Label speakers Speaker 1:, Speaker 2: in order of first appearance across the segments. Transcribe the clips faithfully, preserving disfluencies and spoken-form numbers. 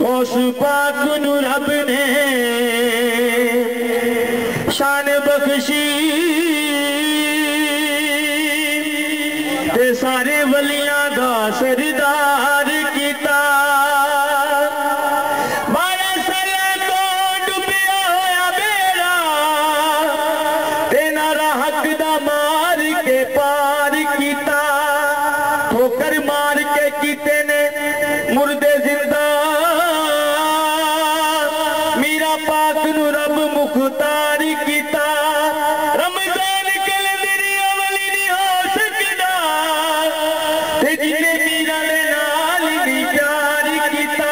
Speaker 1: गौस पाक नू रब ने शान बख्शी ते सारे वलियां दा सरदार कीता। बारह साल तो डुबिया होया बेड़ा ते नारा हक दा मार के पार कीता। ठोकर मार के कीते ने मुर्दे जिंदा मीरा पाक नू रब मुख्तार कीता। रमजान कलंदरी अवली नहीं हो सकदा ते जिन्ने मीरा दे नाल नहीं प्यार कीता।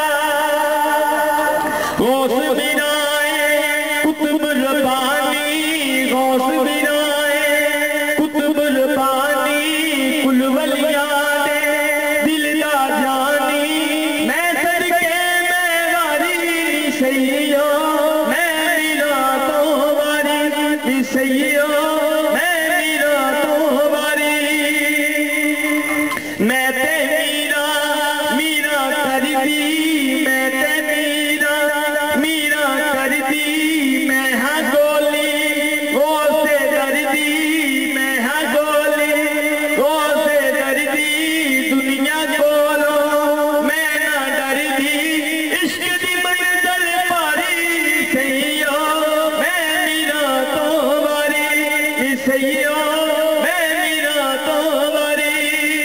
Speaker 1: गौस बिनाए कुतुब रब्बानी गौस बिनाए कुतुब रब्बानी कुल वलिया दे दिल दा जानी। मैं सदके मैं वारी सैयो मैं मीरा तो वारी सैयो मैं मीरा तो वारी। मैं ते मीरा मीरा कर दी मैं ते मीरा मीरा कर दी मैं हाँ गोली गौसे दर्दी मैं हाँ गोली गौसे दर्दी दुनिया कोलो मैं ना डरदी। इश्क दी मंजिल पारी सैयो मैं मीरा तो वारी सैयो मैं मीरा तो वारी।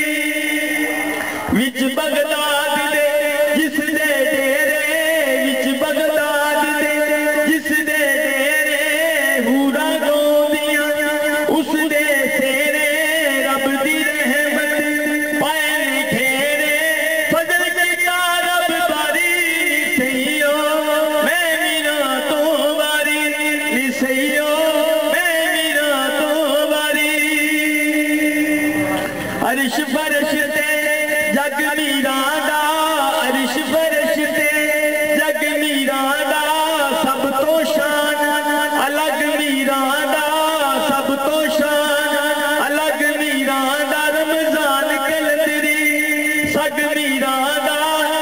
Speaker 1: विच बगदाद दे जिस दे डेरे विच बगदाद दे जिस दे डेरे हूरा गोदियां उस दे सेरे रब दी रहमत पाए घेरे। फजल कीता रब बारी सैयो मैं मीरा तो वारी सैयो मैं मीरा तो वारी। अरिश फरश ते जग मीरा दा अरिश फरश ते जग मीरा दा सब तो शान अलग मीरा दा सब तो शान अलग मीरा दा। रमजान कलंदरी सग मीरा दा